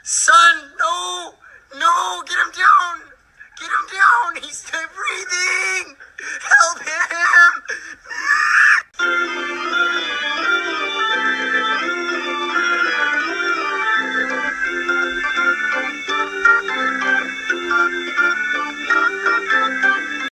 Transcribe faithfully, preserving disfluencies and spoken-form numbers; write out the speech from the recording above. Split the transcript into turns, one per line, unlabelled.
Son, no! No! Get him down! Get him down! He's still breathing!